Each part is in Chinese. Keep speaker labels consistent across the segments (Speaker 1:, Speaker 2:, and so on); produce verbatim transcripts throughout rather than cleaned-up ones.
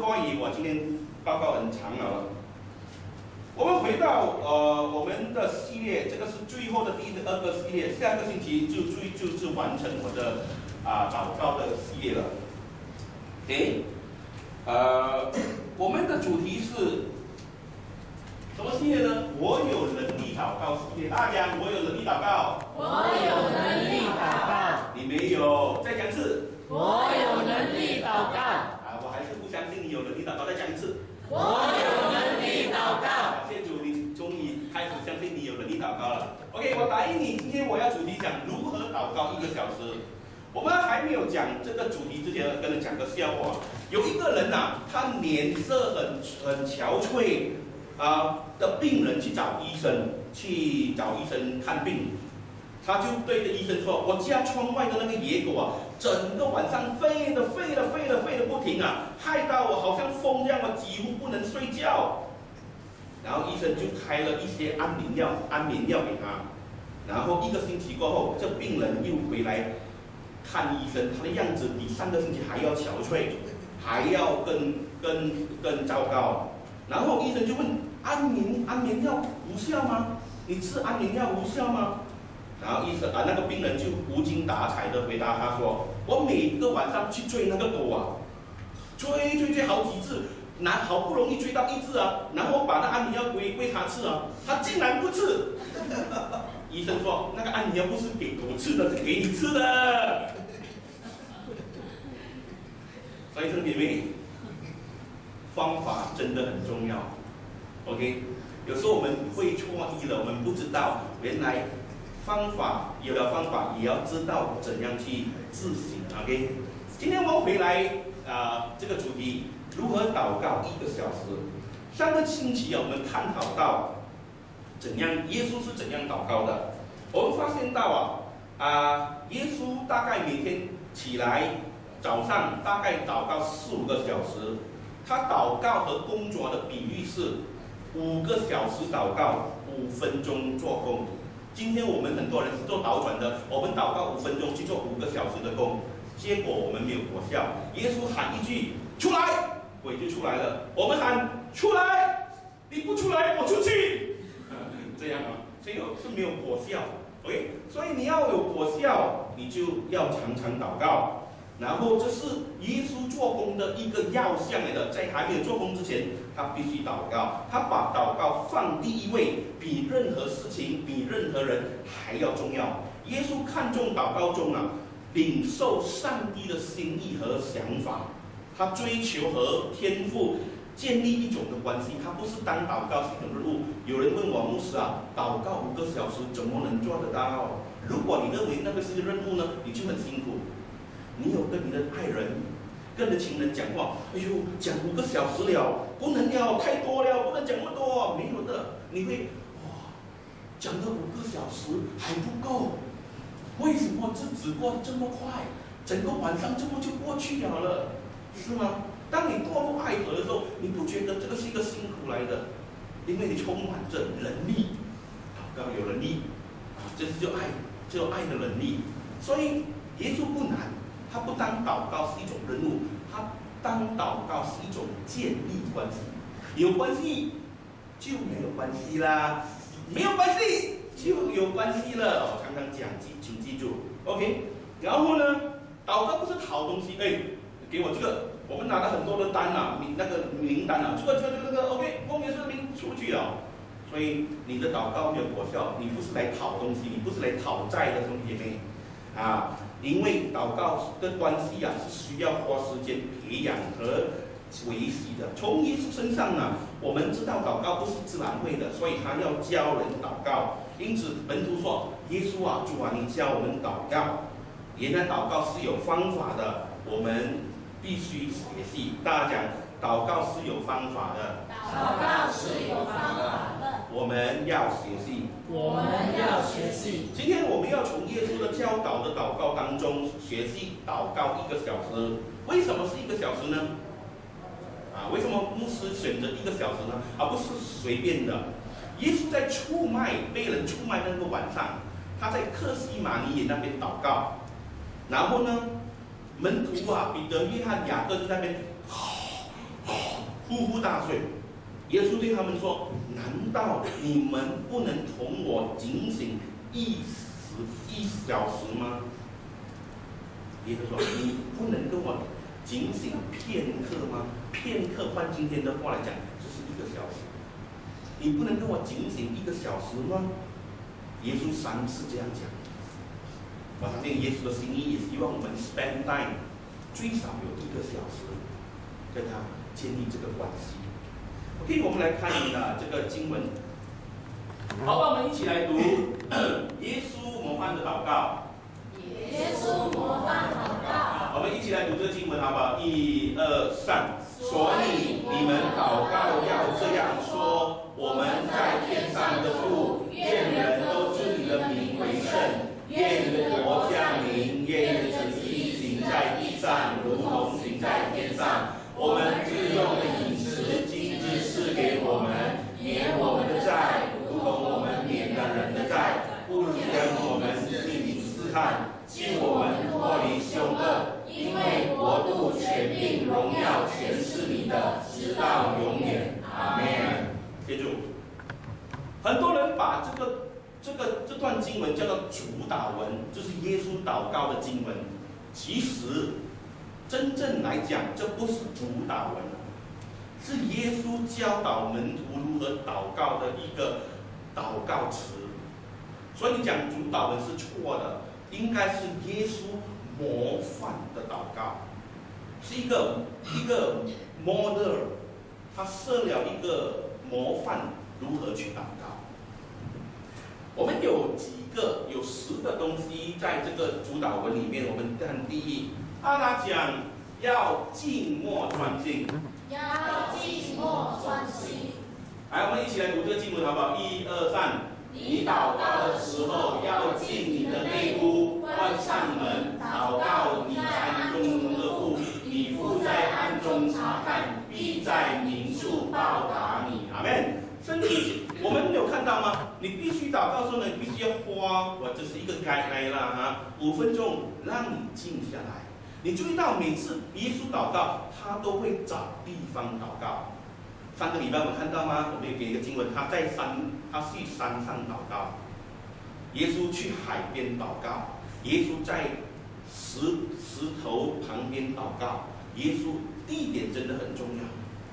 Speaker 1: 话语，我今天报告很长了。我们回到呃我们的系列，这个是最后的第二个系列，下个星期就最就是完成我的啊、呃、祷告的系列了。OK， 呃，我们的主题是什么系列呢？我有能力祷告系列。大家，我有能力祷告。
Speaker 2: 我有能力祷告。
Speaker 1: 你没有，再讲一次。
Speaker 2: 我有能力祷告。
Speaker 1: 啊，我还是不相信你有能力祷告，再讲一次。
Speaker 2: 我有能力祷告。
Speaker 1: 感谢主，你终于开始相信你有能力祷告了。OK， 我答应你，今天我要主题讲如何祷告一个小时。我们还没有讲这个主题之前，跟你讲个笑话。有一个人呐、啊，他脸色很很憔悴啊的病人去找医生，去找医生看病。他就对着医生说：“我家窗外的那个野狗啊，整个晚上吠的吠的吠的吠的不停啊，害到我好像疯一样，我几乎不能睡觉。”然后医生就开了一些安眠药，安眠药给他。然后一个星期过后，这病人又回来看医生，他的样子比上个星期还要憔悴，还要更更更糟糕。然后医生就问：“安眠安眠药无效吗？你吃安眠药无效吗？”然后医生啊，那个病人就无精打采的回答他说：“我每个晚上去追那个狗啊，追追追好几次，难好不容易追到一只啊，然后把那安眠药喂喂它吃啊，它竟然不吃。”医生说：“那个安眠药不是给狗吃的，是给你吃的。”所以，兄弟妹，方法真的很重要。OK， 有时候我们会错意了，我们不知道原来方法有了方法，也要知道怎样去执行。OK， 今天我们回来啊、呃，这个主题如何祷告一个小时。上个星期啊，我们探讨到怎样耶稣是怎样祷告的。我们发现到啊啊、呃，耶稣大概每天起来早上大概祷告四五个小时。他祷告和工作的比喻是五个小时祷告，五分钟做工。今天我们很多人是做倒转的，我们祷告五分钟去做五个小时的工，结果我们没有果效。耶稣喊一句出来，鬼就出来了。我们喊出来，你不出来我出去，这样啊，所以是没有果效。OK， 所以你要有果效，你就要常常祷告。然后这是耶稣做工的一个要项来的，在还没有做工之前，他必须祷告，他把祷告放第一位，比任何事情、比任何人还要重要。耶稣看重祷告中啊，领受上帝的心意和想法，他追求和天父建立一种的关系，他不是单祷告是一种任务。有人问我牧师啊，祷告五个小时怎么能做得到？如果你认为那个是任务呢，你就很辛苦。你有跟你的爱人、跟你的情人讲话，哎呦，讲五个小时了，不能了，太多了，不能讲那么多，没有的。你会哇，讲了五个小时还不够，为什么日子过得这么快？整个晚上这么就过去了了，是吗？当你堕入爱河的时候，你不觉得这个是一个辛苦来的？因为你充满着能力，祷告有能力，啊，这是就爱，就爱的能力。所以耶稣不难。他不当祷告是一种任务，他当祷告是一种建立关系。有关系就没有关系啦，没有关系就有关系了。我常常讲，记请记住 ，OK。然后呢，祷告不是讨东西，哎，给我这个，我们拿了很多的单啊，名那个名单啊，这个这个这个 OK， 后面是名出去了。所以你的祷告没有果效，你不是来讨东西，你不是来讨债的，兄弟姐妹啊。因为祷告的关系啊，是需要花时间培养和维系的。从耶稣身上呢，我们知道祷告不是自然会的，所以他要教人祷告。因此门徒说：“耶稣啊，主啊，你教我们祷告。”原来祷告是有方法的，我们必须学习。大家讲，祷告是有方法的。
Speaker 2: 祷告是有方法的。
Speaker 1: 我们要学习。
Speaker 2: 我们要学习。
Speaker 1: 今天我们要从耶稣的教导的祷告当中学习祷告一个小时。为什么是一个小时呢？啊，为什么牧师选择一个小时呢？而不是随便的。耶稣在出卖被人出卖那个晚上，他在客西马尼园那边祷告，然后呢，门徒啊，彼得、约翰、雅各就在那边， 呼呼大睡。耶稣对他们说：“难道你们不能同我警醒一时一小时吗？”耶稣说：“你不能跟我警醒片刻吗？片刻换今天的话来讲，就是一个小时。你不能跟我警醒一个小时吗？”耶稣三次这样讲。我相信耶稣的心意也希望我们 spend time 最少有一个小时跟他建立这个关系。OK， 我们来看啊这个经文。好，我们一起来读耶稣模范的祷告。
Speaker 2: 耶稣模范祷告。
Speaker 1: 我们一起来读这个经文，好不好？一二三。所以你们祷告要这样说：我们在天上的父，愿人都尊你的名为圣，愿你的国降临，愿你的旨意行在地上，如同行在天上。我们日用的饮食，今日赐给我们，免我们的债，如同我们免了人的债，不将我们陷于试探，救我们脱离凶恶。因为国度、权柄、荣耀，全是你的，直到永远。阿们。记住，很多人把这个这个这段经文叫做主祷文，就是耶稣祷告的经文。其实，真正来讲，这不是主祷文，是耶稣教导门徒如何祷告的一个祷告词。所以你讲主祷文是错的，应该是耶稣模范的祷告，是一个一个 model， 他设了一个模范如何去祷告。我们有几个有十个东西在这个主祷文里面，我们看第一，他讲要静默专心，
Speaker 2: 要静默专心。
Speaker 1: 来，我们一起来读这个经文好不好？一二三。你祷告的时候，要进你的内屋，关上门，祷告你在暗中的父，你父在暗中察看，必在明处报答你。阿们。圣经我们有看到吗？你必须祷告的时候呢，你必须要花，我这是一个该来啦哈，五分钟让你静下来。你注意到每次耶稣祷告，他都会找地方祷告。上个礼拜我们看到吗？我们有给一个经文，他在山，他去山上祷告；耶稣去海边祷告；耶稣在石石头旁边祷告。耶稣地点真的很重要。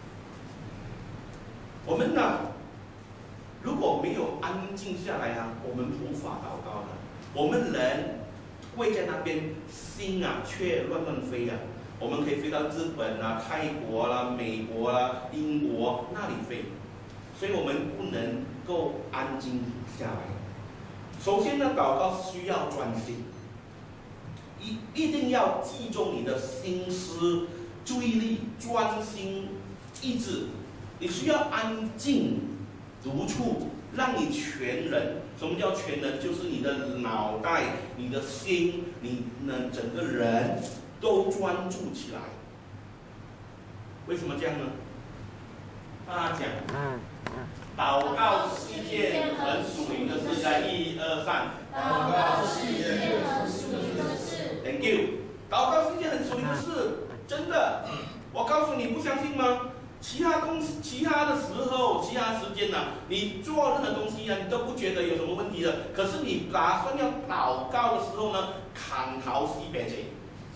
Speaker 1: 我们呢，如果没有安静下来啊，我们无法祷告的。我们人跪在那边，心啊却乱乱飞啊。我们可以飞到日本啊、泰国啦、啊、美国啦、啊、英国那里飞，所以我们不能够安静下来。首先呢，祷告需要专心，一一定要集中你的心思、注意力、专心、意志。你需要安静独处，让你全人。什么叫全人？就是你的脑袋、你的心、你呢整个人都专注起来。为什么这样呢？大家讲，祷告是一件很属灵的事，在一二三。
Speaker 2: 祷告是一件很属灵的事。
Speaker 1: Thank you。祷告是一件很属灵的事，真的。我告诉你，不相信吗？其他东西、其他的时候、其他时间呢、啊，你做任何东西啊，你都不觉得有什么问题的。可是你打算要祷告的时候呢，砍头西北贼。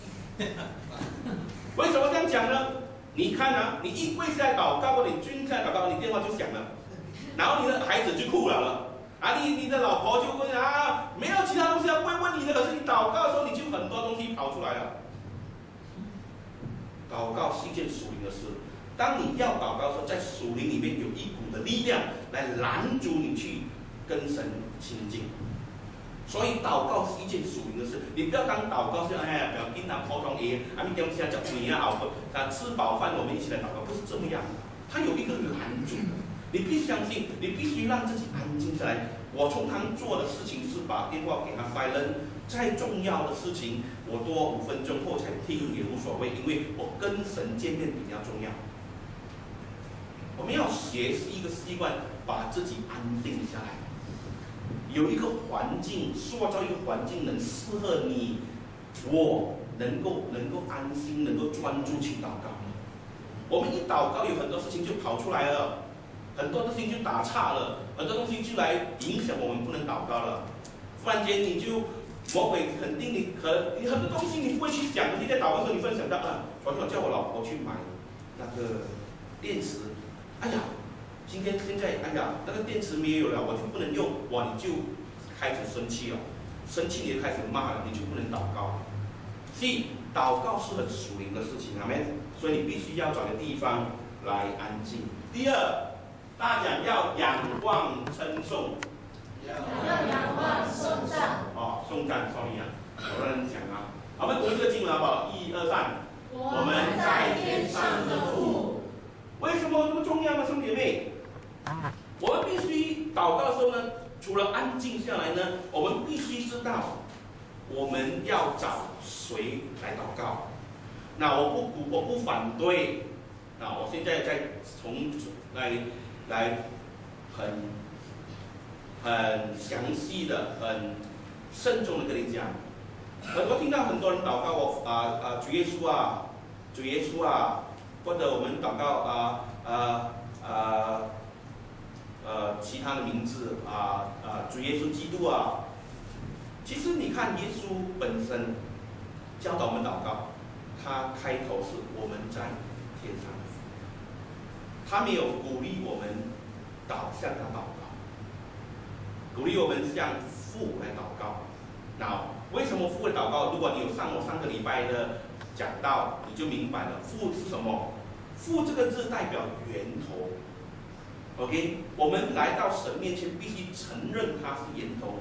Speaker 1: 为什么这样讲呢？你看啊，你一跪下来祷告，或者你蹲下来祷告，你电话就响了，然后你的孩子就哭了了，啊，你你的老婆就问啊，没有其他东西要问问你的，可是你祷告的时候，你就很多东西跑出来了。祷告是一件属灵的事。当你要祷告的时候，在属灵里面有一股的力量来拦阻你去跟神亲近，所以祷告是一件属灵的事。你不要当祷告是哎呀，不要跟他普通嘢，啊，你点下叫你啊熬啊吃饱饭我们一起来祷告，不是这么样的。它有一个拦阻的，你必须相信，你必须让自己安静下来。我通常做的事情就是把电话给他 silent， 再重要的事情我多五分钟后才听也无所谓，因为我跟神见面比较重要。我们要学习一个习惯，把自己安定下来，有一个环境，塑造一个环境，能适合你，我能够能够安心，能够专注去祷告。 我们一祷告，有很多事情就跑出来了，很多事情就打岔了，很多东西就来影响我们不能祷告了。忽然间你就魔鬼肯定你可你很多东西你不会去讲，你在祷告的时候你分享到啊，昨天我叫我老婆去买那个电池，哎呀，今天现在哎呀那个电池没有了，我就不能用，哇你就开始生气了，生气你就开始骂了，你就不能祷告。所以祷告是很属灵的事情，阿们。所以你必须要找个地方来安静。第二，大讲要仰望称颂。
Speaker 2: 要仰望颂赞。
Speaker 1: 哦，颂赞 ，sorry 啊，有人讲啊。好，我们读这个经文好不好？一二三。
Speaker 2: 我们在天上的父。
Speaker 1: 为什么那么重要呢，兄弟姐妹？我们必须祷告的时候呢，除了安静下来呢，我们必须知道我们要找谁来祷告。那我不我不反对，那我现在在从来来很很详细的、很慎重的跟你讲。我听到很多人祷告我啊啊主耶稣啊，主耶稣啊，或者我们祷告啊啊啊呃其他的名字啊啊主耶稣基督啊。其实你看耶稣本身教导我们祷告。他开头是我们在天上的父，他没有鼓励我们祷向他祷告，鼓励我们向父来祷告。那为什么父来祷告？如果你有上我上个礼拜的讲到，你就明白了父是什么。父这个字代表源头。OK， 我们来到神面前，必须承认他是源头。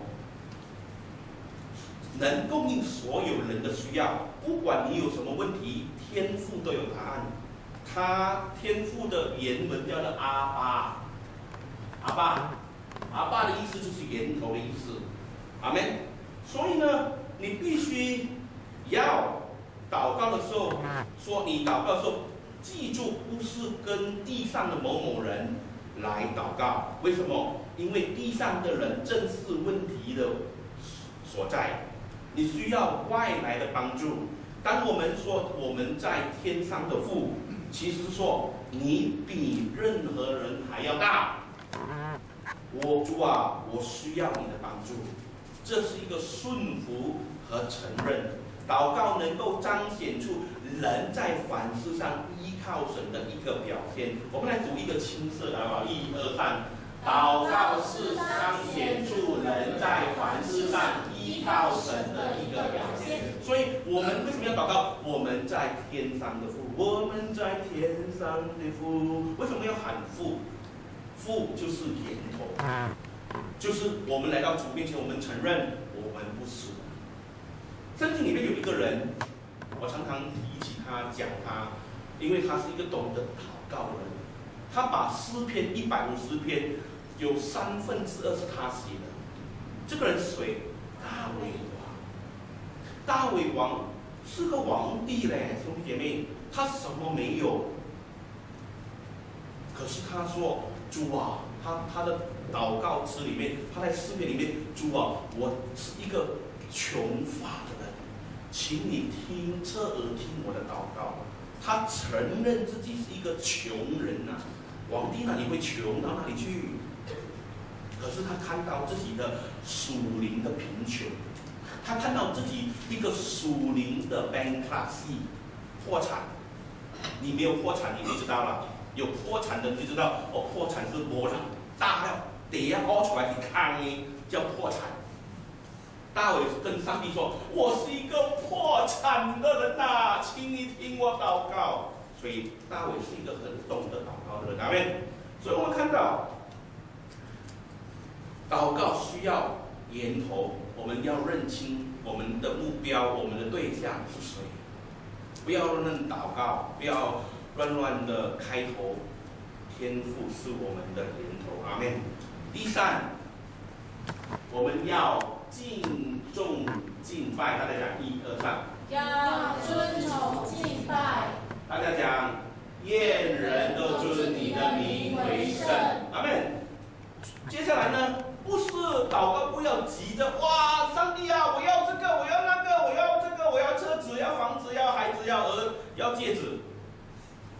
Speaker 1: 能供应所有人的需要，不管你有什么问题，天父都有答案。他天父的原文叫做阿爸，阿爸，阿爸的意思就是源头的意思，阿们。所以呢，你必须要祷告的时候，说你祷告的时候，记住不是跟地上的某某人来祷告。为什么？因为地上的人正是问题的所在。你需要外来的帮助。当我们说我们在天上的父，其实说你比任何人还要大。我主啊，我需要你的帮助。这是一个顺服和承认。祷告能够彰显出人在凡事上依靠神的一个表现。我们来读一个青色的好不好？一二三。祷告是彰显出人在凡事上依靠神的一个表现。所以我们为什么要祷告？我们在天上的父，我们在天上的父。为什么要喊父？父就是源头，就是我们来到主面前，我们承认我们不是。圣经里面有一个人，我常常提起他讲他，因为他是一个懂得祷告的人。他把诗篇一百五十篇有三分之二是他写的。这个人是谁？大卫王。大卫王是个皇帝嘞，兄弟姐妹，他什么没有？可是他说：“主啊，他他的祷告词里面，他在诗篇里面，主啊，我是一个穷乏的人，请你听侧耳听我的祷告。”他承认自己是一个穷人呐、啊。皇帝哪里会穷到哪里去？可是他看到自己的属灵的贫穷，他看到自己一个属灵的 bankruptcy 破产。你没有破产，你就知道了；有破产的你就知道，哦，破产是无能大了，得要凹出来去看呢，叫破产。大卫跟上帝说：“我是一个破产的人呐、啊，请你听我祷告。”所以大卫是一个很懂得祷告的人，阿们。所以我们看到，祷告需要源头，我们要认清我们的目标，我们的对象是谁。不要乱祷告，不要乱乱的开头。天父是我们的源头，阿们。第三，我们要敬重敬拜，大家讲一二三。
Speaker 2: 要尊崇敬拜。
Speaker 1: 大家讲，愿人都尊你的名为圣，阿们。接下来呢，不是祷告，不要急着哇，上帝啊，我要这个，我要那个，我要这个，我要车子，要房子，要孩子，要儿，要戒指。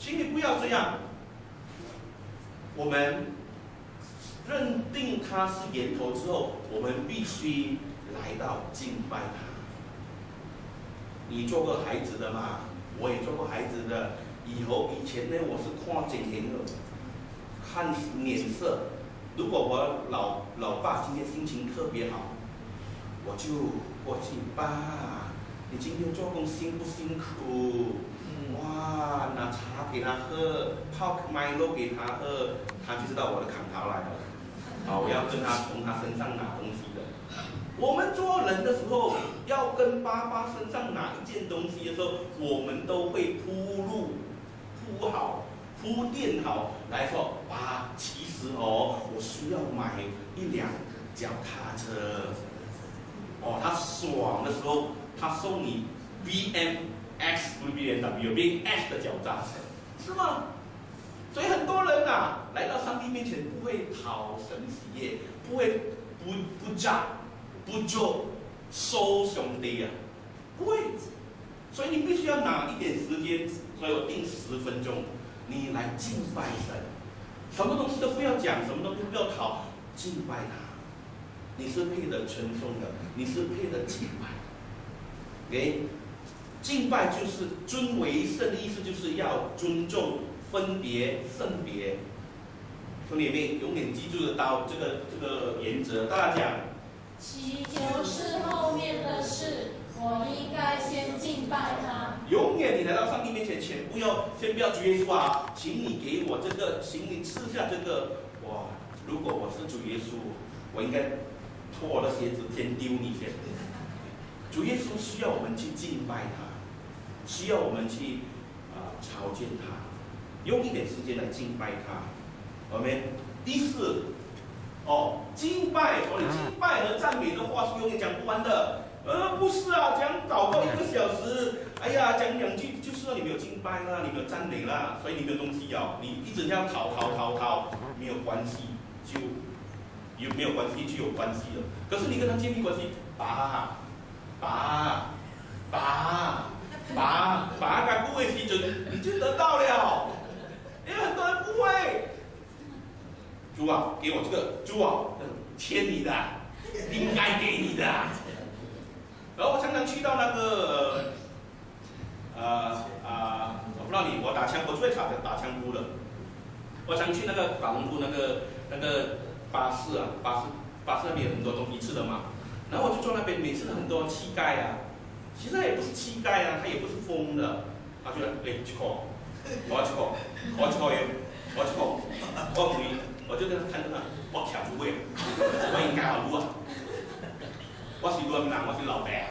Speaker 1: 请你不要这样。我们认定他是源头之后，我们必须来到敬拜他。你做过孩子的嘛？我也做过孩子的。以后以前呢，我是看情形的，看脸色。如果我老老爸今天心情特别好，我就过去，爸，你今天做工辛不辛苦？哇，拿茶给他喝，泡麦露给他喝，他就知道我的砍头来了。啊，我要跟他从他身上拿东西的。我们做人的时候，要跟爸爸身上拿一件东西的时候，我们都会铺路、铺好、铺垫好来说，啊，其实哦，我需要买一辆脚踏车。哦，他爽的时候，他送你 B M X 不是 B M W，B M X 的脚踏车，是吗？所以很多人啊，来到上帝面前不会讨神喜悦，不会不不炸不做收兄弟啊，不会。所以你必须要拿一点时间，所以我定十分钟，你来敬拜神，什么东西都不要讲，什么东西不要讨，敬拜他。你是配得称颂的，你是配得敬拜。OK， 敬拜就是尊为圣的意思，就是要尊重、分别、圣别。兄弟妹，永远记住得到这个这个原则。大家讲，
Speaker 2: 祈求是后面的事，我应该先敬拜他。
Speaker 1: 永远你来到上帝面前前，不要先不要主耶稣啊，请你给我这个，请你赐下这个。哇，如果我是主耶稣，我应该脱我的鞋子先丢你先。主耶稣需要我们去敬拜他，需要我们去啊、呃、朝见他，用一点时间来敬拜他。我们第四，哦，敬拜，我的敬拜和赞美的话是永远讲不完的。呃，不是啊，讲祷告一个小时，哎呀，讲两句就是说你没有敬拜啦，你没有赞美啦，所以你没有东西要，你一直要讨讨讨讨，没有关系，就有没有关系就有关系了。可是你跟他建立关系，爸，爸，爸，爸，爸，他不会批准，你就得到了。因为很多人不会。主啊，给我这个，主啊，欠你的，应该给你的。然后我常常去到那个，呃呃，我不知道你，我打枪，我最常打枪屋的。我常去那个法轮部那个那个巴士啊，巴士巴士那边有很多东西吃的嘛。然后我就坐那边，每次很多乞丐啊，其实他也不是乞丐啊，他也不是疯的，他就来，哎，去口，我要去口，我要去口油，我要去口，我不会。我就跟他看着他，我徛住位，我应该好路啊，我是乱人，我是老白。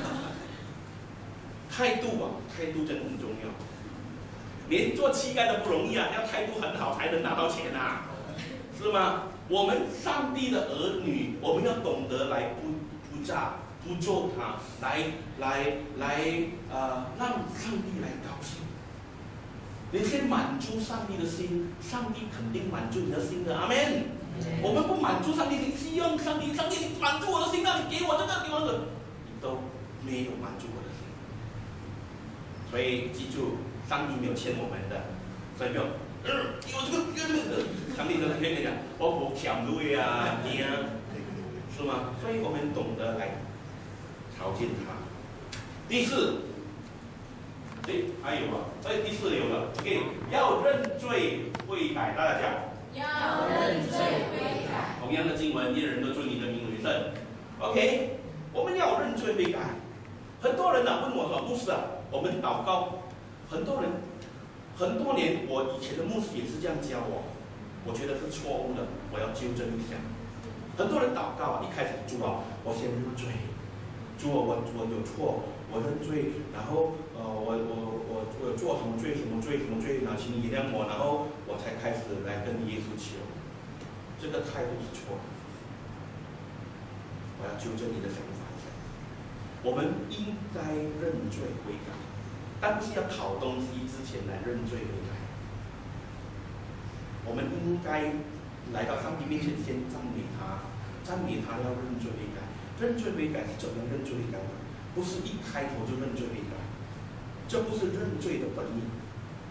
Speaker 1: 态度啊，态度真的很重要。连做乞丐都不容易啊，要态度很好才能拿到钱啊，是吗？我们上帝的儿女，我们要懂得来不不诈不做他，来来来呃，让上帝来高兴。你先满足上帝的心，上帝肯定满足你的心的，阿门。我们不满足上帝的心，希望上帝，上帝你满足我的心啊，你给我这个，给我那个，你都没有满足我的心。所以记住，上帝没有欠我们的，所以没有，呃，给我这个，给我这个，上帝跟他跟你讲，我不抢对啊，你啊，是吗？所以我们懂得来朝见他。第四。对，还有啊，所以第四有了 ，OK， 要认罪悔改，大家讲。
Speaker 2: 要认罪悔改。
Speaker 1: 同样的经文，一人都尊你的名为圣。OK， 我们要认罪悔改。很多人啊问我说，牧师啊，我们祷告，很多人很多年，我以前的牧师也是这样教我，我觉得是错误的，我要纠正一下。很多人祷告啊，一开始主啊，我先认罪，主啊，我我有错。我认罪，然后呃，我我我我做什么罪什么罪什么罪，然后请你原谅我，然后我才开始来跟耶稣求。这个态度是错的，我要纠正你的想法一下。我们应该认罪悔改，但不是要讨东西之前来认罪悔改。我们应该来到上帝面前先赞美他，赞美他要认罪悔改。认罪悔改是怎么认罪悔改的？不是一开头就认罪悔改，这不是认罪的本意。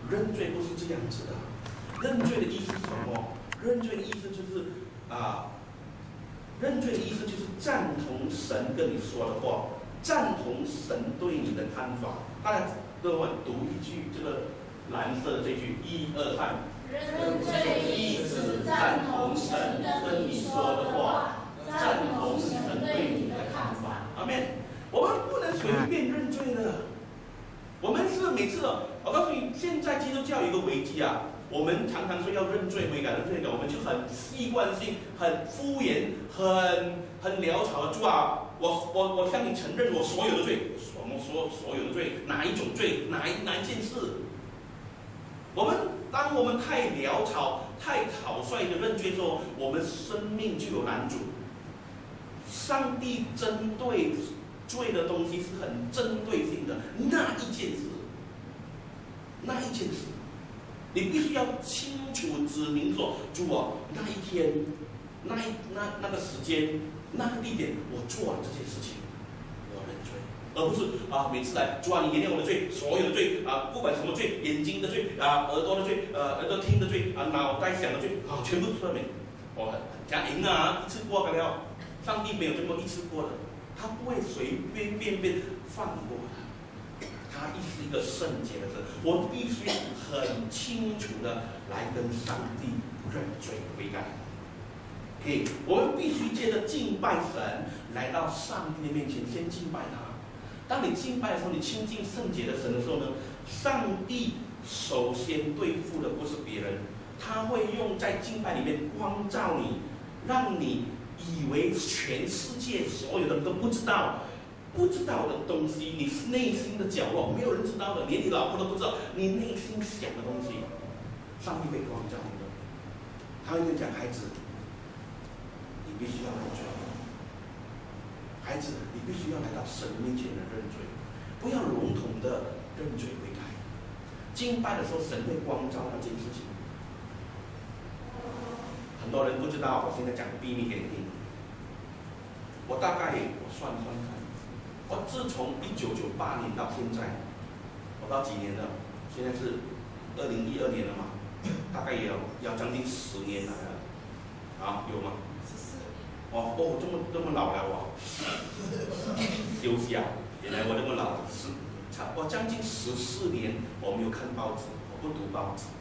Speaker 1: 认罪不是这样子的。认罪的意思是什么？认罪的意思就是啊，认罪的意思就是赞同神跟你说的话，赞同神对你的看法。当然，各位读一句这个蓝色的这句，一二三。
Speaker 2: 认罪意思赞同神跟你说的话，赞同神对你的看法。
Speaker 1: 阿们。我们不能随便认罪的。我们是每次哦，我告诉你，现在基督教有一个危机啊。我们常常说要认罪悔改认罪悔改，我们就很习惯性、很敷衍、很很潦草的主啊，我我我向你承认我所有的罪，什么所所有的罪，哪一种罪，哪一哪一件事？我们当我们太潦草、太草率的认罪的时候，我们生命就有难阻。上帝针对罪的东西是很针对性的，那一件事，那一件事。你必须要清楚指明说，主啊，那一天，那一那那个时间，那个地点，我做了这件事情，我认罪，而不是啊每次来，主啊，你原谅我的罪，所有的罪啊，不管什么罪，眼睛的罪啊，耳朵的罪，呃，耳朵听的罪啊，脑袋想的罪啊，全部出来没？我讲赢啊，一次过了，上帝没有这么一次过的，他不会随便便便放过的。他是一个圣洁的神，我必须很清楚的来跟上帝认罪悔改。OK， 我们必须借着敬拜神来到上帝的面前，先敬拜他。当你敬拜的时候，你亲近圣洁的神的时候呢，上帝首先对付的不是别人，他会用在敬拜里面光照你，让你以为全世界所有人都不知道。不知道的东西，你内心的角落没有人知道的，连你老婆都不知道，你内心想的东西，上帝会光照你的。他会跟你讲，孩子，你必须要认罪。孩子，你必须要来到神面前的认罪，不要笼统的认罪悔改。敬拜的时候，神会光照那件事情。很多人不知道，我现在讲秘密给你听。我大概我算算看。我自从一九九八年到现在，我到几年了？现在是二零一二年了嘛，大概也要要将近十年来了，啊，有吗？十四年。哦哦，这么这么老了我，休息啊！原来我这么老，是差我将近十四年我没有看报纸，我不读报纸。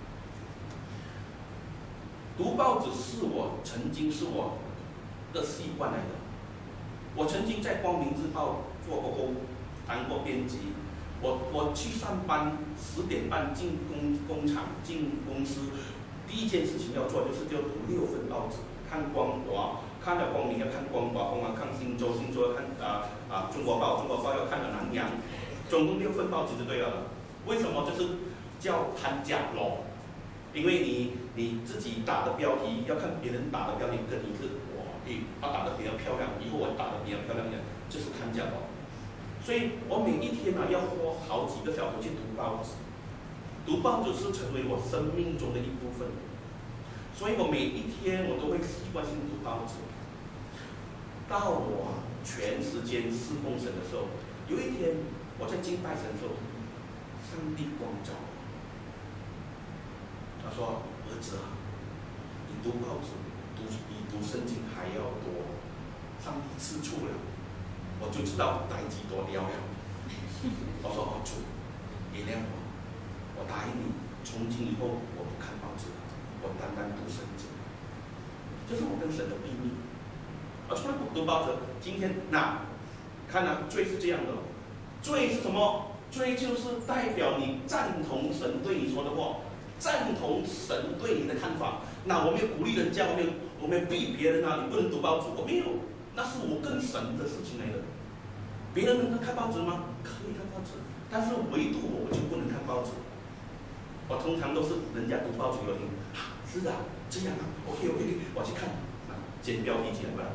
Speaker 1: 读报纸是我曾经是我的习惯来的。我曾经在《光明日报》做过工，当过编辑。我我去上班，十点半进工工厂进公司，第一件事情要做就是就读六份报纸，看光华，看了《光明》要看《光华》，《光华》看《新洲》，《新洲》要看啊啊《中国报》，《中国报》要看了《南洋》，总共六份报纸就对了。为什么？就是叫看假咯，因为你你自己打的标题要看别人打的标题跟一个。他打得比较漂亮，以后我打得比较漂亮一点，就是看家宝。所以我每一天呢、啊、要花好几个小时去读报纸，读报纸是成为我生命中的一部分。所以我每一天我都会习惯性读报纸。到我全时间侍奉神的时候，有一天我在敬拜神的时候，上帝光照我，他说：“儿子啊，你读报纸。”读比读圣经还要多，上帝赐出了，我就知道代志多了了。我说哦主，原谅我，我答应你，从今以后我不看报纸了，我单单读圣经。这是我跟神的秘密。我从来不读报纸。今天那看啊，罪是这样的，罪是什么？罪就是代表你赞同神对你说的话，赞同神对你的看法。那我没有鼓励人家，我没有我没有逼别人啊，你不能读报纸，我没有，那是我跟神的事情来的。别人能看报纸吗？可以看报纸，但是唯独我就不能看报纸。我通常都是人家读报纸给我听，啊，是啊，这样啊 ，OK OK， 我去看，啊，剪标题起来吧。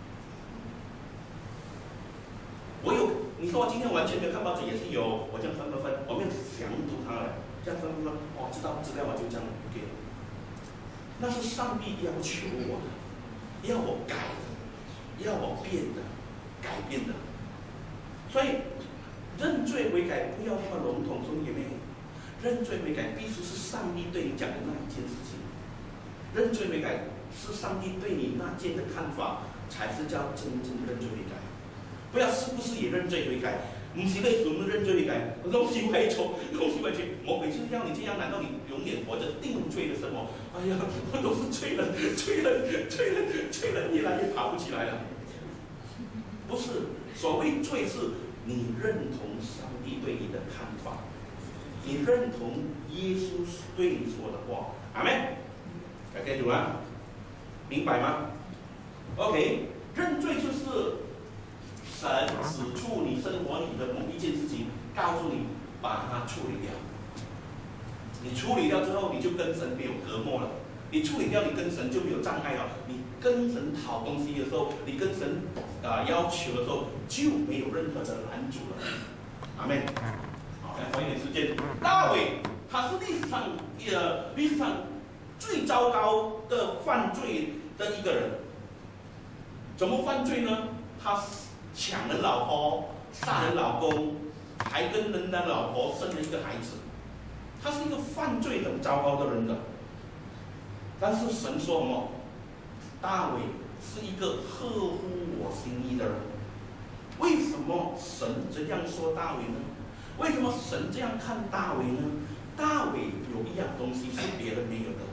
Speaker 1: 我有，你说我今天完全没有看报纸，也是有，我这样分分分，我没有详读它了，这样分分分，哦，知道资料我就这样 OK 了。那是上帝要求我的，要我改的，要我变的，改变的。所以认罪悔改不要那么笼统，兄弟姐妹， 认罪悔改必须是上帝对你讲的那一件事情。认罪悔改是上帝对你那件的看法，才是叫真正的认罪悔改。不要是不是也认罪悔改？不是那什么认罪悔改，东西会错，东西会错。我每次要你这样，难道你永远活着定罪的生活？哎呀，我都是罪人，罪人，罪人，罪人，越来越爬不起来了。不是，所谓罪是你认同上帝对你的看法，你认同耶稣对你说的话。阿们，感谢主啊，明白吗 ？OK， 认罪就是神指出你生活里的某一件事情，告诉你把它处理掉。你处理掉之后，你就跟神没有隔膜了。你处理掉，你跟神就没有障碍了。你跟神讨东西的时候，你跟神啊、呃、要求的时候，就没有任何的拦阻了。阿们。好，来花一点时间。大卫他是历史上呃历史上最糟糕的犯罪的一个人。怎么犯罪呢？他抢人老婆，杀人老公，还跟人家老婆生了一个孩子。他是一个犯罪很糟糕的人的。但是神说什么？大卫是一个合乎我心意的人。为什么神这样说大卫呢？为什么神这样看大卫呢？大卫有一样东西是别人没有的。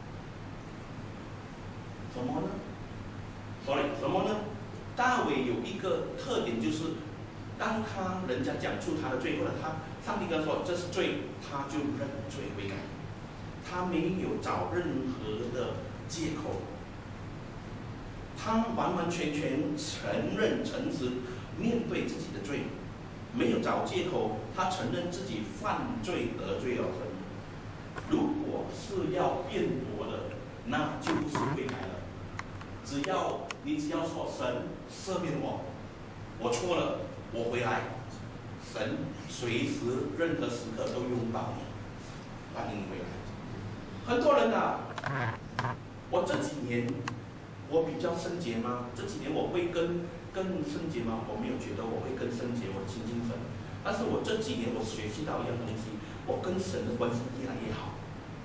Speaker 1: 什么呢 ？sorry， 什么呢？大卫有一个特点，就是当他人家讲出他的罪，或者他上帝跟他说这是罪，他就认罪悔改。他没有找任何的借口，他完完全全承认、诚实面对自己的罪，没有找借口，他承认自己犯罪得罪了神。如果是要辩驳的，那就不是悔改了。只要你只要说神赦免我，我错了，我回来，神随时任何时刻都拥抱你，欢迎你回来。很多人啊，我这几年我比较圣洁吗？这几年我会跟更圣洁吗？我没有觉得我会更圣洁，我亲近神。但是我这几年我学习到一样东西，我跟神的关系越来越好。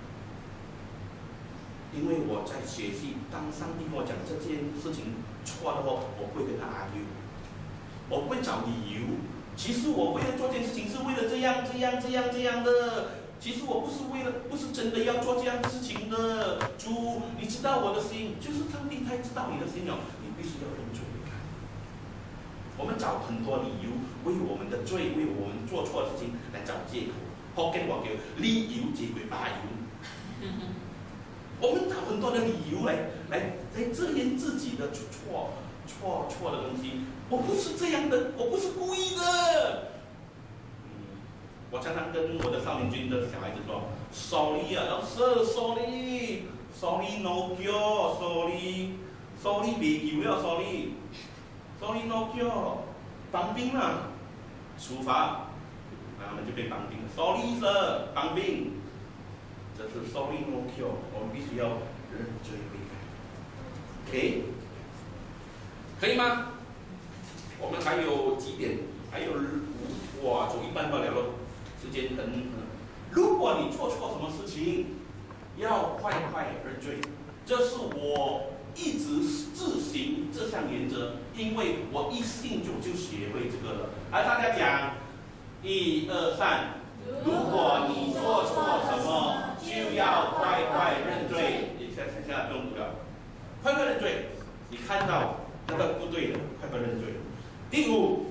Speaker 1: 因为我在学习，当上帝跟我讲这件事情错的话，我不会跟他 argue， 我不会找理由。其实我为了做这件事情是为了这样这样这样这样的。其实我不是为了，不是真的要做这样的事情的。主，你知道我的心，就是上帝才知道你的心了。你必须要认罪悔改。我们找很多理由，为我们的罪，为我们做错的事情来找借口。福建话叫理由结鬼把油。我们找很多的理由来来来遮掩自己的错错错的东西。我不是这样的，我不是故意的。我常常跟我的少年军的小孩子说 ，sorry 啊，老师 ，sorry，sorry no cure，sorry，sorry 没救了 ，sorry，sorry no cure， 当兵了，处罚，那我们就被当兵了 ，sorry sir， 当兵，这是 sorry no cure， 我们必须要认罪悔改 ，OK， 可以吗？我们还有几点，还有哇，走一半罢了咯。时间很，如果你做错什么事情，要快快认罪。这是我一直自行这项原则，因为我一信主就学会这个了。来，大家讲，一二三。如果你做错什么，就要快快认罪。你现在现在不用读了，快快认罪。你看到那个不对的，快快认罪。第五。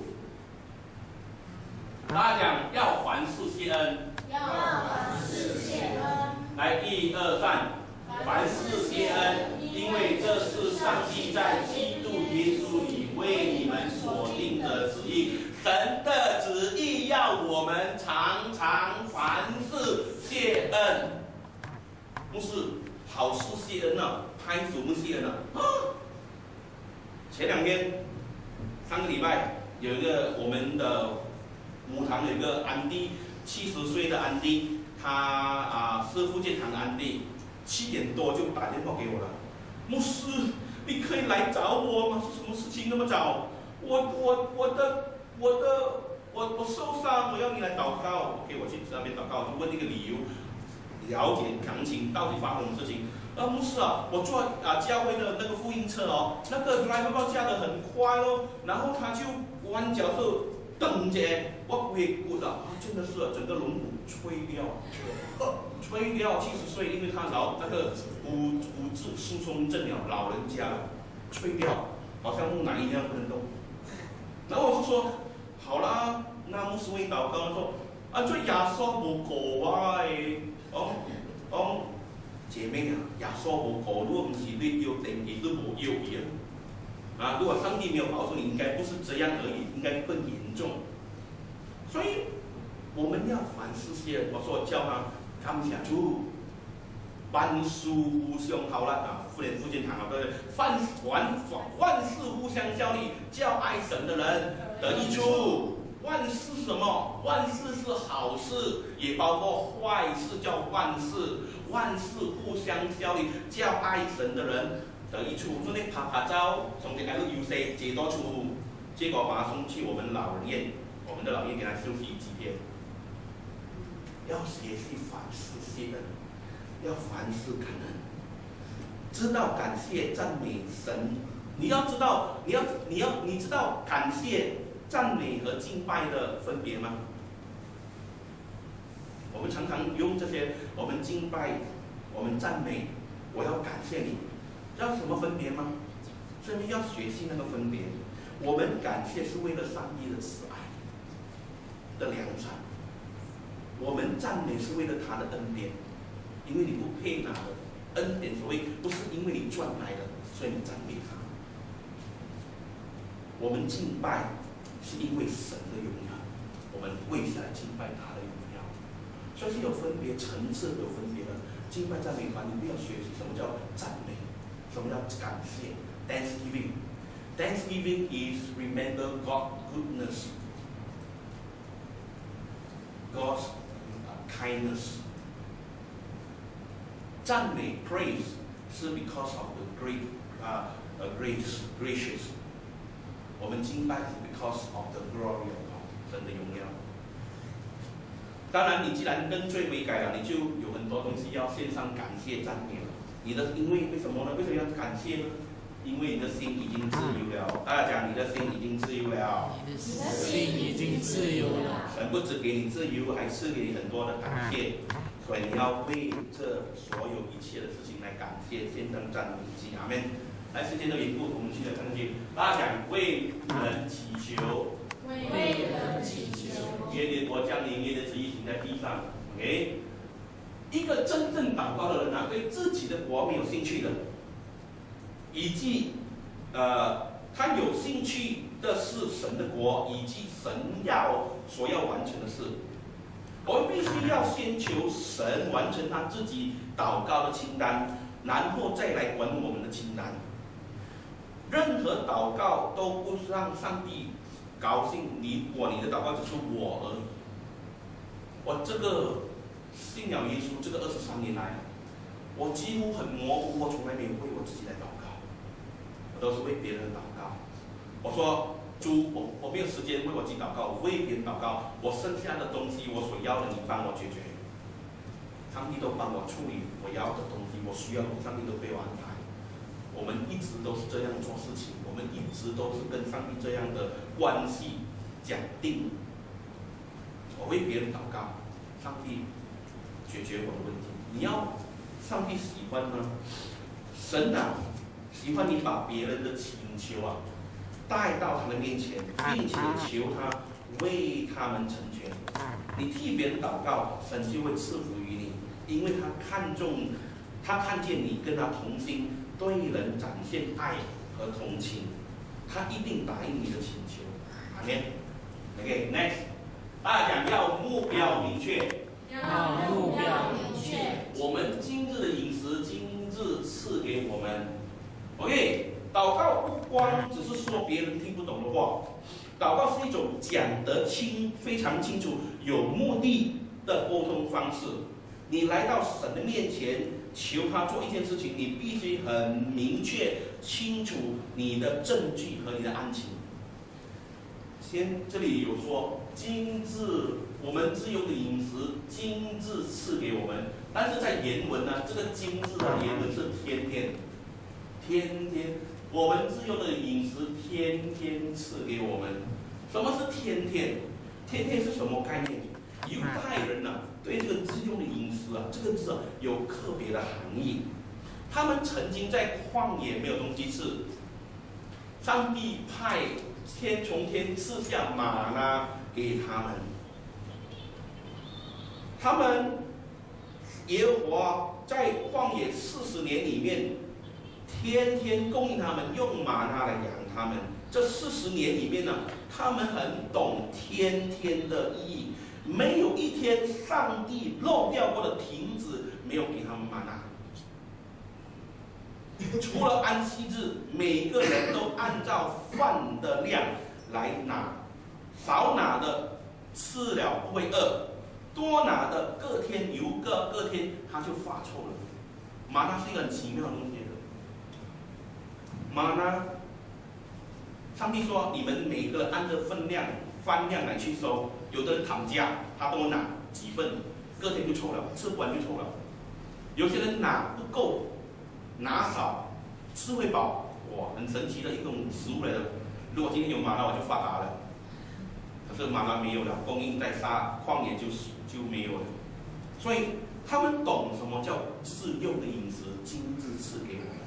Speaker 1: 大家讲要凡事谢恩，
Speaker 2: 要凡事谢恩。
Speaker 1: 来，一二三，凡事谢恩，因为这是上帝在基督耶稣里为你们所定的旨意。神的旨意要我们常常凡事谢恩，不是好事谢恩啊，拍手不谢恩啊。啊前两天，上个礼拜有一个我们的。母堂有一个安迪，七十岁的安迪，他啊是福建堂的安迪，七点多就打电话给我了。牧师，你可以来找我吗？是什么事情那么早？我我我的我的我我受伤，我要你来祷告。OK， 我去那边祷告，就问那个理由，了解详情，到底发生什么事情。啊，牧师啊，我坐啊教会的那个福音车哦，那个 driver 报驾得很快哦，然后他就弯角后蹬着，我鬼骨啊，真的是整个轮毂吹掉，吹掉七十岁，因为他老那个骨骨质疏松症了，老人家了，吹掉，好像木乃伊一样不能动。然后我就说，好啦，那牧师为祷告说，啊，做耶稣无过我诶，哦哦。姐妹啊，耶稣无过，如果不是你有定义，都无有嘢。啊，如果上帝没有保守你，应该不是这样而已，应该更严重。所以我们要反思些，我说叫他感谢主，万事互相好了啊，福联福建堂啊，对不对？万万万事互相效力，叫爱神的人得益处。万事什么？万事是好事，也包括坏事，叫万事。万事互相效力，叫爱神的人得益处。说那拍拍照，从这开始优势接多处，结果把他送去我们老人院，我们的老院给他休息几天。要学习反思些人，要凡事感恩，知道感谢赞美神。你要知道，你要你要你知道感谢、赞美和敬拜的分别吗？我们常常用这些，我们敬拜，我们赞美，我要感谢你，知道什么分别吗？所以要学习那个分别。我们感谢是为了上帝的慈爱的良善，我们赞美是为了他的恩典，因为你不配拿的恩典，所谓不是因为你赚来的，所以你赞美他。我们敬拜是因为神的荣耀，我们跪下来敬拜他的荣耀。所以是有分别，层次有分别的。敬拜赞美团，你不要学习什么叫赞美，什么叫感谢 ，Thanksgiving。Thanksgiving is remember God's goodness, God's kindness. 赞美 praise 是 because of the great uh, uh, grace, gracious. 我们敬拜是 because of the glory of God， 神的荣耀。当然，你既然认罪悔改了，你就有很多东西要献上感谢赞美了。你的因为为什么呢？为什么要感谢呢？因为你的心已经自由了。大家讲，你的心已经自由了。
Speaker 2: 你的心已经自由了。
Speaker 1: 神不只给你自由，还赐给你很多的感谢。所以你要为这所有一切的事情来感谢，献上赞美祭。阿们。来，时间的缘故，我们现在看下去。大家讲，为人祈求。
Speaker 2: 为人祈求。
Speaker 1: 愿你国降临，愿你旨意行在地上。OK， 一个真正祷告的人啊，对自己的国没有兴趣的，以及呃，他有兴趣的是神的国，以及神要所要完成的事。我们必须要先求神完成他自己祷告的清单，然后再来管我们的清单。任何祷告都不让上帝高兴，你我你的祷告只是我而已。我这个信了耶稣这个二十三年来，我几乎很模糊，我从来没有为我自己来祷告，我都是为别人祷告。我说主，我我没有时间为我自己祷告，我为别人祷告，我剩下的东西我所要的，你帮我解决。上帝都帮我处理我要的东西，我需要的上帝都被我安排。我们一直都是这样做事情，我们一直都是跟上帝这样的关系讲定。我为别人祷告，上帝解决我的问题。你要上帝喜欢吗？神啊，喜欢你把别人的请求啊带到他的面前，并且求他为他们成全。你替别人祷告，神就会赐福于你，因为他看重，他看见你跟他同心，对人展现爱和同情，他一定答应你的请求。阿们。OK， next， 大家讲要目标明确。
Speaker 2: 要目标明确。
Speaker 1: 我们今日的饮食，今日赐给我们。OK， 祷告不光只是说别人听不懂的话，祷告是一种讲得清、非常清楚、有目的的沟通方式。你来到神的面前，求他做一件事情，你必须很明确、清楚你的证据和你的案情。 先这里有说精致，我们自由的饮食精致赐给我们，但是在原文呢，这个精致的原文是天天，天天，我们自由的饮食天天赐给我们。什么是天天？天天是什么概念？犹太人呢、啊，对这个自由的饮食啊，这个字啊有特别的含义。他们曾经在旷野没有东西吃，上帝派天从天赐下玛纳给他们，他们耶和华在旷野四十年里面，天天供应他们，用玛纳来养他们。这四十年里面呢，他们很懂天天的意义，没有一天上帝漏掉或者停止没有给他们玛纳。除了安息日，每个人都按照饭的量来拿，少拿的吃了不会饿，多拿的隔天有个隔天它就发臭了。玛纳是一个很奇妙的东西的。玛纳，上帝说你们每个人按着分量、饭量来去收，有的人躺家，他都拿几份，隔天就臭了，吃不完就臭了。有些人拿不够。拿少吃会饱，哇，很神奇的一种食物来的。如果今天有玛纳，我就发达了。可是玛纳没有了，供应在沙旷野就就没有了。所以他们懂什么叫自用的饮食，精致赐给我们。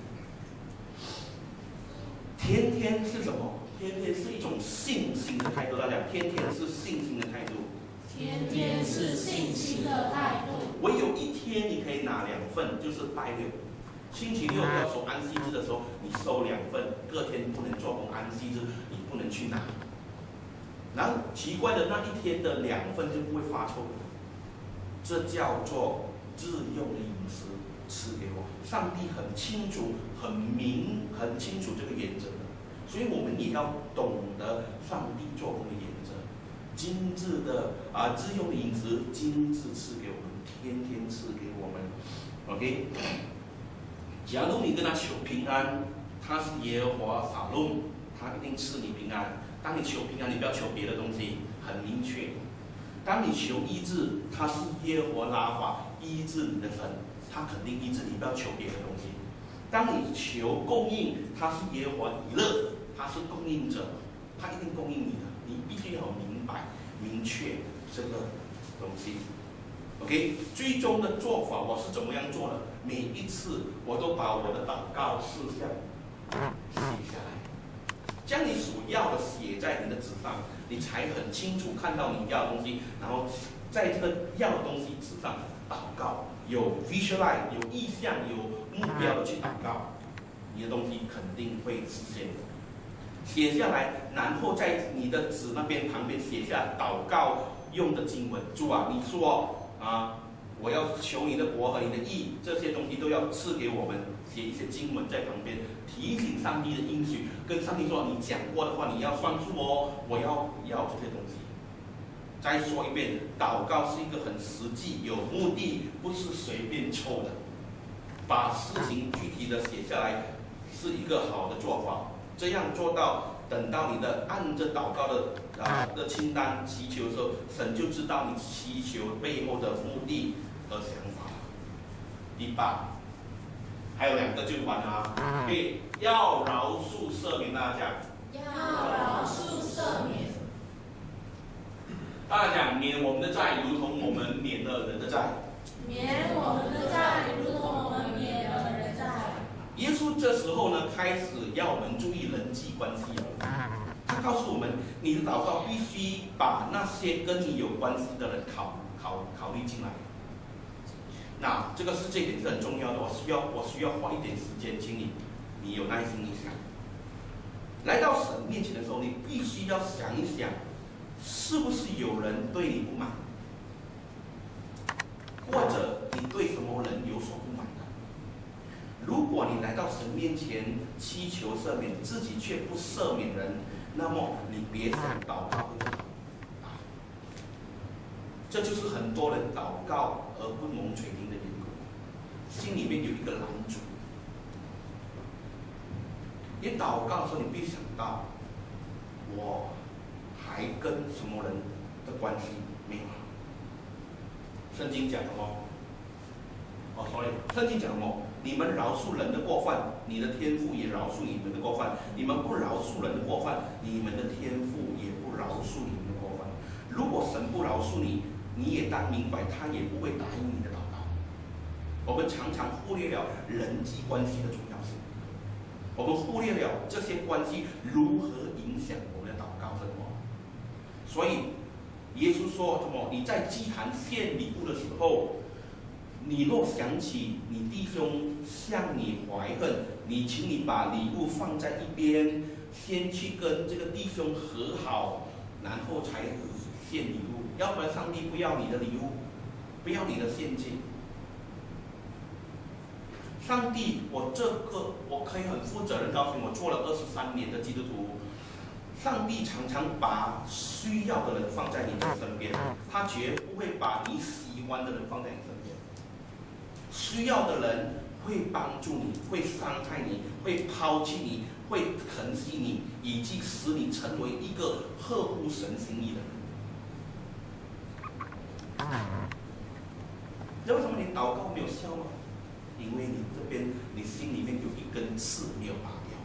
Speaker 1: 天天是什么？天天是一种信心的态度。大家，天天是信心的态度。
Speaker 2: 天天是信心的态度。
Speaker 1: 唯有一天你可以拿两份，就是拜六。星期六要守安息日的时候，你收两份，隔天不能做工，安息日你不能去拿。然后奇怪的那一天的两份就不会发臭了，这叫做自用的饮食赐给我。上帝很清楚、很明、很清楚这个原则的，所以我们也要懂得上帝做工的原则。精致的啊，自用的饮食，精致赐给我们，天天赐给我们。OK。假如你跟他求平安，他是耶和华撒龙，他一定赐你平安。当你求平安，你不要求别的东西，很明确。当你求医治，他是耶和华拉法，医治你的神，他肯定医治你，不要求别的东西。当你求供应，他是耶和华以勒，他是供应者，他一定供应你的。你必须要明白、明确这个东西。OK， 最终的做法我是怎么样做的？每一次我都把我的祷告事项写下来，将你所要的写在你的纸上，你才很清楚看到你要的东西，然后在这个要的东西纸上祷告，有 visualize， 有意向，有目标的去祷告，你的东西肯定会实现的。写下来，然后在你的纸那边旁边写下祷告用的经文。主啊，你说。啊！我要求你的国和你的义，这些东西都要赐给我们。写一些经文在旁边，提醒上帝的应许，跟上帝说：“你讲过的话，你要算数哦。”我要要这些东西。再说一遍，祷告是一个很实际、有目的，不是随便抽的。把事情具体的写下来，是一个好的做法。这样做到，等到你的按着祷告的啊的清单祈求的时候，神就知道你祈求背后的目的和想法。第八，还有两个就完了啊。对，要饶恕赦免，大家讲。
Speaker 2: 要饶恕赦免。
Speaker 1: 大家讲，免我们的债，如同我们免了人的债。
Speaker 2: 免我们的债，如同我们免了人的债。
Speaker 1: 耶稣这时候呢，开始要我们注意人际关系了。他告诉我们，你的祷告必须把那些跟你有关系的人考考考虑进来。那这个是这一点是很重要的，我需要我需要花一点时间，请你你有耐心一下。来到神面前的时候，你必须要想一想，是不是有人对你不满，或者你对什么人有所不满的？如果你来到神面前祈求赦免，自己却不赦免人，那么你别想祷告会好。这就是很多人祷告而不蒙垂听的缘故，心里面有一个拦阻。你祷告的时候，你必须想到，我还还跟什么人的关系？没有。圣经讲什么？哦 ，sorry， 圣经讲什么？你们饶恕人的过犯，你的天父也饶恕你们的过犯；你们不饶恕人的过犯，你们的天父也不饶恕你们的过犯。如果神不饶恕你，你也当明白，他也不会答应你的祷告。我们常常忽略了人际关系的重要性，我们忽略了这些关系如何影响我们的祷告生活。所以，耶稣说什么？你在祭坛献礼物的时候，你若想起你弟兄向你怀恨，你请你把礼物放在一边，先去跟这个弟兄和好，然后才献礼物。要不然上帝不要你的礼物，不要你的献祭。上帝，我这个我可以很负责任告诉你，我做了二十三年的基督徒。上帝常常把需要的人放在你的身边，他绝不会把你喜欢的人放在你身边。需要的人会帮助你，会伤害你，会抛弃你，会疼惜你，以及使你成为一个合乎神心意的人。那为什么你祷告没有效吗？因为你这边你心里面有一根刺没有拔掉。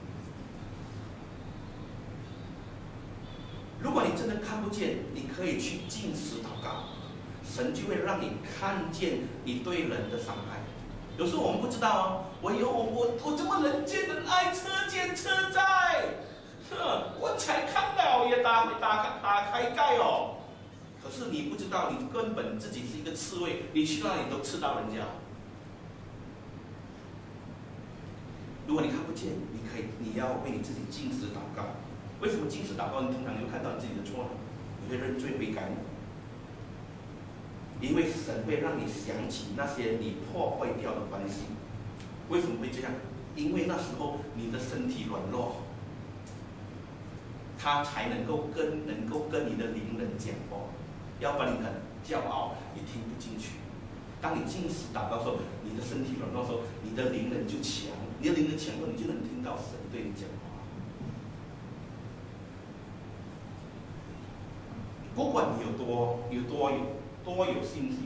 Speaker 1: 如果你真的看不见，你可以去禁食祷告，神就会让你看见你对人的伤害。有时候我们不知道哦，我有我我这么人见人爱，车见车载，我才看到也打打打开盖哦。可是你不知道，你根本自己是一个刺猬，你去哪里都刺到人家。如果你看不见，你可以，你要为你自己禁食祷告。为什么禁食祷告？你通常会看到你自己的错呢？你会认罪悔改呢？因为神会让你想起那些你破坏掉的关系。为什么会这样？因为那时候你的身体软弱，他才能够跟能够跟你的灵人讲话，要不然你很骄傲，也听不进去。当你禁食祷告的时候，你的身体软弱的时候，你的灵人就强，你的灵人强后，你就能听到神对你讲话。不管你有多有多有多有信心，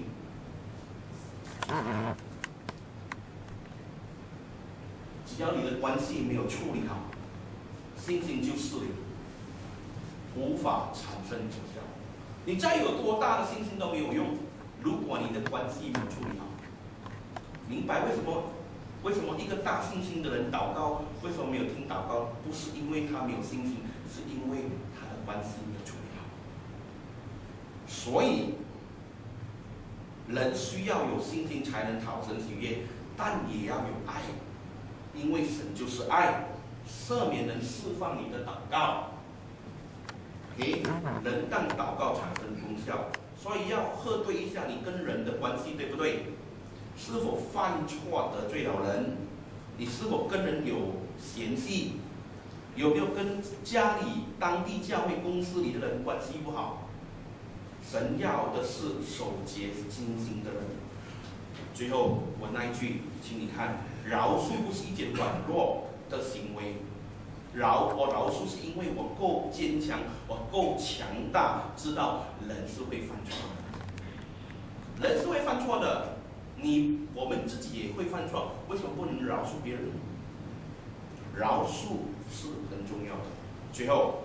Speaker 1: 只要你的关系没有处理好，信心就失灵，无法产生果效。你再有多大的信心都没有用，如果你的关系没有处理好。明白为什么？为什么一个大信心的人祷告，为什么没有听祷告？不是因为他没有信心，是因为他的关系没有处理好。所以，人需要有信心才能讨神喜悦，但也要有爱，因为神就是爱，赦免能释放你的祷告。OK， 人让祷告产生功效，所以要核对一下你跟人的关系，对不对？是否犯错得罪了人？你是否跟人有嫌隙？有没有跟家里、当地教会、公司里的人关系不好？神要的是守节精心的人。最后，我那一句，请你看，饶恕不是一件软弱的行为。饶我饶恕是因为我够坚强，我够强大，知道人是会犯错的，人是会犯错的。你我们自己也会犯错，为什么不能饶恕别人？饶恕是很重要的。最后，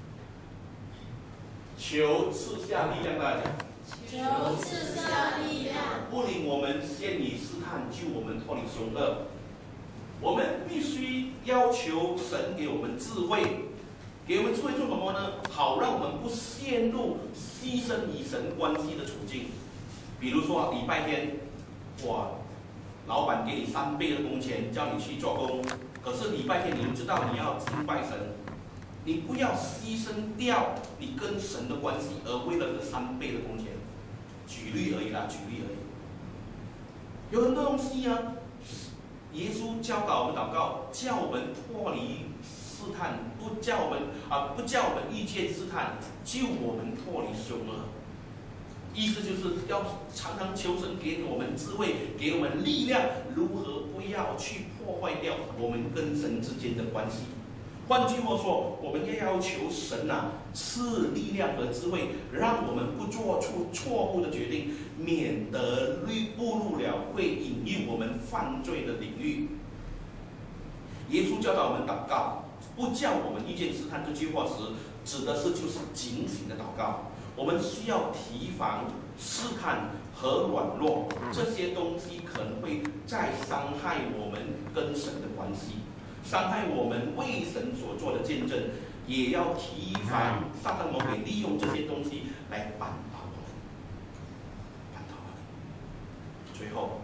Speaker 1: 求赐下力量，大家讲。
Speaker 2: 求赐下力量，
Speaker 1: 不领我们陷于试探，救我们脱离凶恶。我们必须要求神给我们智慧，给我们智慧做什么呢？好让我们不陷入牺牲与神关系的处境。比如说礼拜天，哇，老板给你三倍的工钱，叫你去做工，可是礼拜天你知道你要敬拜神，你不要牺牲掉你跟神的关系，而为了这三倍的工钱。举例而已啦，举例而已。有很多东西啊。耶稣教导我们祷告，叫我们脱离试探，不叫我们啊，不叫我们遇见试探，救我们脱离凶恶。意思就是要常常求神给我们智慧，给我们力量，如何不要去破坏掉我们跟神之间的关系。 换句话说，我们要要求神啊赐力量和智慧，让我们不做出错误的决定，免得步入了会引诱我们犯罪的领域。耶稣教导我们祷告，不叫我们遇见试探。这句话时指的是就是警醒的祷告。我们需要提防试探和软弱，这些东西可能会再伤害我们跟神的关系，伤害我们为神所做的见证，也要提防撒旦魔鬼利用这些东西来绊倒我们，绊倒我们。最后，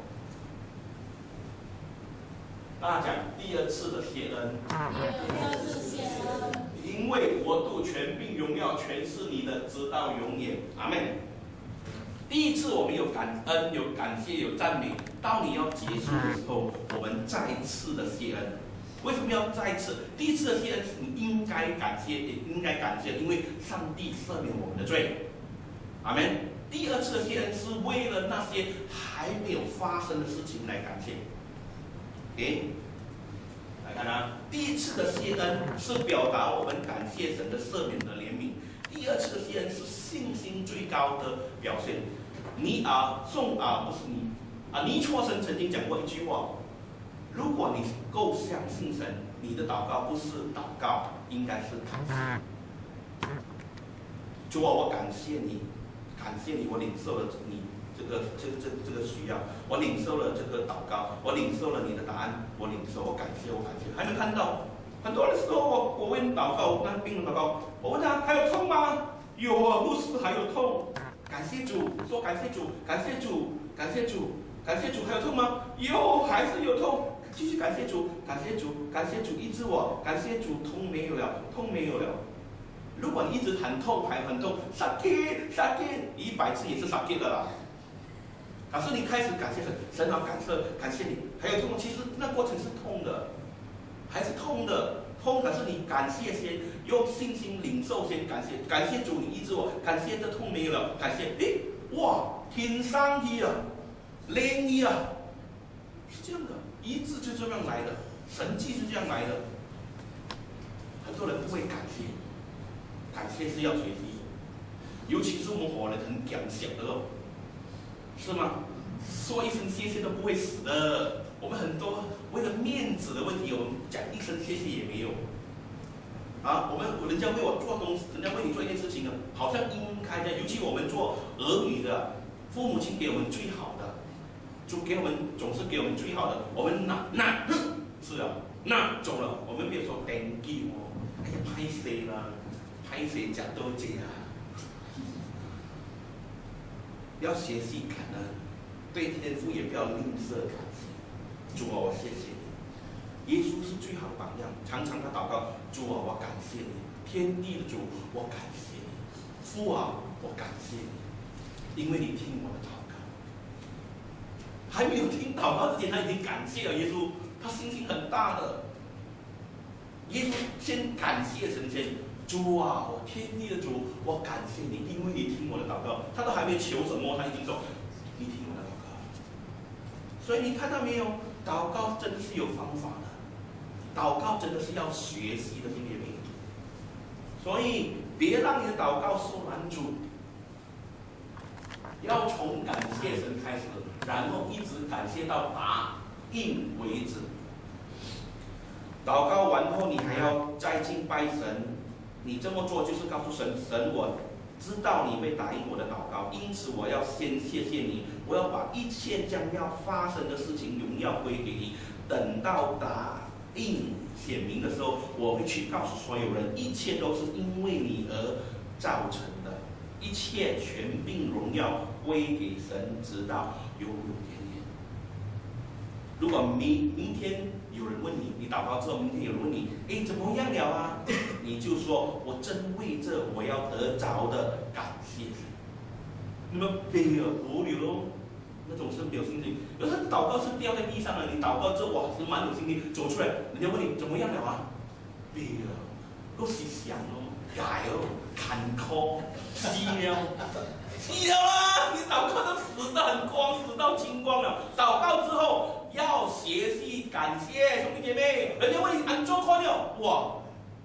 Speaker 1: 大家讲第二次的谢恩，
Speaker 2: 第二次谢恩，
Speaker 1: 因为国度、权柄、荣耀全是你的，直到永远。阿们。第一次我们有感恩、有感谢、有赞美，到你要结束的时候，我们再次的谢恩。为什么要再次？第一次的谢恩是你应该感谢，也应该感谢，因为上帝赦免我们的罪。阿们。第二次的谢恩是为了那些还没有发生的事情来感谢。诶，来看啊，第一次的谢恩是表达我们感谢神的赦免和怜悯。第二次的谢恩是信心最高的表现。尼尔宋尔不是你啊，尼错生曾经讲过一句话：如果你够相信神，你的祷告不是祷告，应该是感谢。主啊，我感谢你，感谢你，我领受了你这个这这这个需要，我领受了这个祷告，我领受了你的答案，我领受，我感谢，我感谢。还没看到。很多的时候，我我问祷告，那病人祷告，我问他还有痛吗？有啊，牧师还有痛。感谢主，说感谢主，感谢主，感谢主，感谢主，还有痛吗？有，还是有痛。继续感谢主，感谢主，感谢主医治我，感谢主痛没有了，痛没有了。如果你一直很痛，还很痛，撒给撒给，一百次也是撒给的啦。可是你开始感谢神，神啊，感谢感谢你，还有痛，其实那过程是痛的。还是痛的，痛，可是你感谢先，用信心领受先感谢，感谢主你医治我，感谢这痛没有了，感谢，诶，哇，天上医啊，灵医啊，是这样的，医治就这样来的，神迹是这样来的。很多人不会感谢，感谢是要学习，尤其是我们华人很讲小的哦，是吗？说一声谢谢都不会死的。我们很多为了面子的问题，我们讲一声谢谢也没有。啊，我们人家为我做东西，人家为你做一件事情呢，好像应该的。尤其我们做儿女的，父母亲给我们最好的，就给我们总是给我们最好的，我们拿拿是啊，那走了，我们没有说 thank you 哦，哎呀，拍谁啦，拍谁讲多谢啊，要学习感恩，对天父也不要吝啬感谢。主啊，我谢谢你。耶稣是最好的榜样，常常他祷告：主啊，我感谢你，天地的主，我感谢你。父啊，我感谢你，因为你听我的祷告。还没有听祷告之前，他已经感谢了耶稣，他信心很大的。耶稣先感谢神仙，主啊，我天地的主，我感谢你，因为你听我的祷告。他都还没求什么，他已经说：你听我的祷告。所以你看到没有？祷告真的是有方法的，祷告真的是要学习的，弟兄姐妹。所以别让你的祷告受拦阻，要从感谢神开始，然后一直感谢到答应为止。祷告完后，你还要再敬拜神。你这么做就是告诉神：神，我知道你会答应我的祷告，因此我要先谢谢你，我要把一切将要发生的事情荣耀归给你。等到答应显明的时候，我会去告诉所有人，一切都是因为你而造成的，一切权柄荣耀归给神，直到永永远远。如果明明天有人问你，你祷告之后，明天有人问你，哎，怎么样了啊？你就说，我真为这我要得着的感谢神。你们没有无聊咯，那种是没有信心。有时候祷告是掉在地上了，你祷告之后，哇，是蛮有信心走出来，人家问你怎么样了啊？没有，都是想咯，改咯，坎坷，死了，死了啦！你祷告都死得很光，死到精光了。祷告之后要学习感谢，兄弟姐妹。人家问你安怎看了，哇！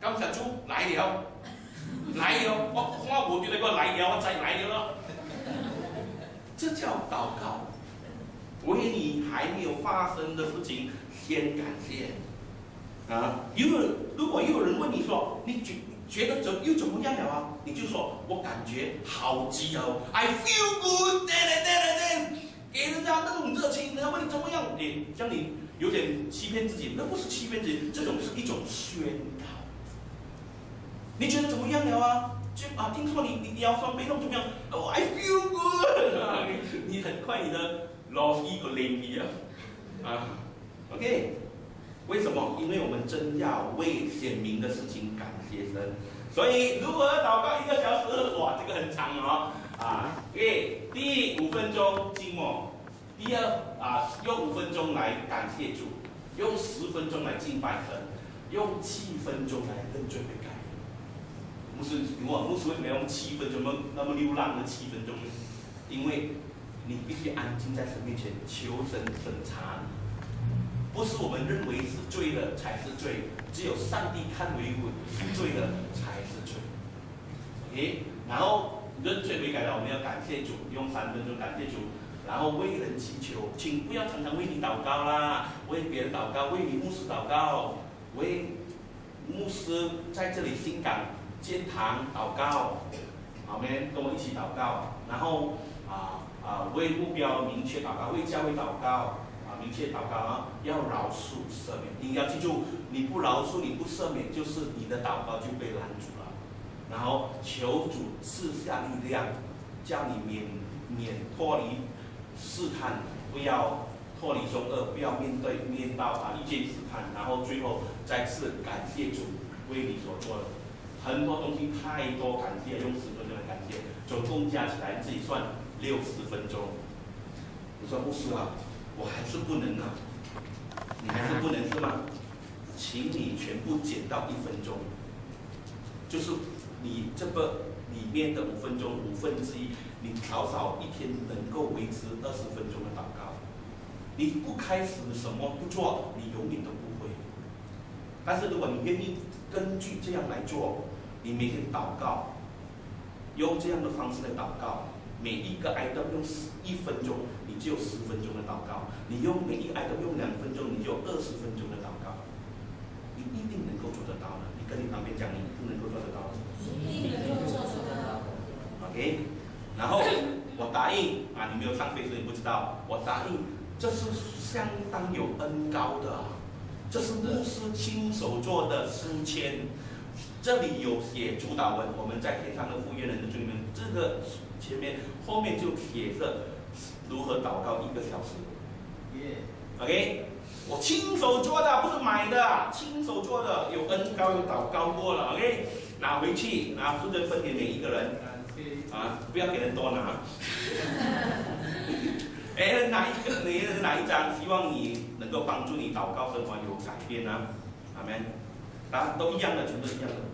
Speaker 1: 咁神主來了，來了，我我冇叫你個來了，我再來了咯。這叫禱告，為你還沒有發生的事情先感謝。啊，有如果又有人問你說，你覺覺得怎又怎麼樣了啊？你就說我感覺好極哦 ，I feel good，對對对对，給人家那種熱情，人家問你怎麼樣，你這樣你有點欺騙自己，那不是欺騙自己，這種是一種宣告。你覺得怎麼樣了啊？就啊，聽說你你腰酸背痛怎麼樣？哦 ，I feel good，你很快你的腦一個靈力啊，啊 ，OK。為什麼？因為我們真要為顯明的事情感謝神。所以如何禱告一個小時？哇，這個很長哦。啊 ，OK， 第五分鐘靜默，第二啊，用五分鐘來感謝主，用十分鐘來敬拜神，用七分鐘來認罪悔改。牧師，我牧師為什麼要用七分鐘？那麼那麼流浪的七分鐘？因為你必須安靜在神面前，求神審查你。不是我們認為是罪的才是罪，只有上帝看為是罪的才是罪。OK， 然後認罪悔改了，我們要感謝主，用三分鐘感謝主，然後為人祈求，請不要常常為你禱告啦，為別人禱告，為你牧師禱告，為牧師在這裡新港建堂禱告，阿們跟我一起禱告，然後啊啊為目標明確禱告，為教會禱告。明確禱告啊，要饒恕赦免。你要記住，你不饒恕，你不赦免，就是你的禱告就被攔阻了。然後求主賜下力量，叫你免免脫離試探，不要脫離兇惡，不要面對面到啊一見試探。然後最後再次感謝主為你所做的很多東西，太多感謝，用十分鐘來感謝，總共加起來自己算六十分鐘。你說牧師啊？我還是不能啊，你還是不能是嗎？請你全部減到一分鐘，就是你這個裡面的五分鐘五分之一，你少少一天能夠維持二十分鐘的禱告。你不開始什麼不做，你永遠都不會。但是如果你願意根據這樣來做，你每天禱告，用這樣的方式來禱告。每一個 item 用一分鐘，你就有十分鐘的禱告；你用每一個 item 用兩分鐘，你就有二十分鐘的禱告。你一定能夠做得到的。你跟你旁邊講，你一定能夠做得到的。
Speaker 2: 一定能夠做得到。
Speaker 1: OK， 然後我答應啊，你沒有上飛，所以你不知道。我答應，這是相當有恩膏的，這是牧師親手做的書籤。這裡有寫主禱文，我們在天上的父願人的尊名，這個前面後面就寫着如何禱告一個小時。Yeah. OK， 我親手做的，不是買的，親手做的，有恩膏，有禱告過了。OK， 拿回去，拿出這分給每一個人，啊，不要給人多拿。哎，哪一個哪一哪一張，希望你能夠幫助你禱告生活有改變啊，阿們，答案都一樣的，全部一樣的。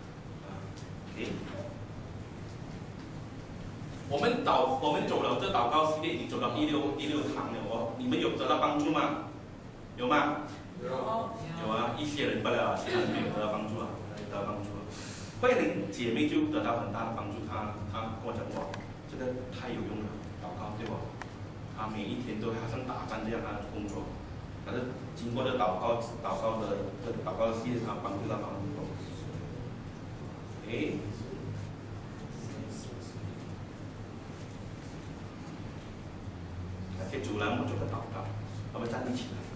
Speaker 1: 我們禱，我們走了這禱告系列已經走到第六第六堂了哦。你們有得到幫助嗎？有嗎？有。有啊，一些人不了，其他人沒有得到幫助啊，得到幫助了。慧玲姐妹就得到很大的幫助，她她跟我講過，這個太有用了，禱告對吧？她每一天都好像打仗這樣她工作，但是經過這禱告禱告的這禱告系列，她幫助她幫助多。誒。感謝主，讓我們做個禱告，我們站立起來。